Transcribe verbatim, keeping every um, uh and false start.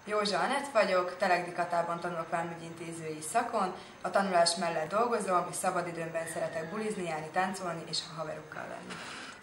Józsa Anett vagyok, Telegdikatában tanulok vámügyintézői szakon, a tanulás mellett dolgozom, és szabadidőmben szeretek bulizni, járni, táncolni és a haverokkal lenni.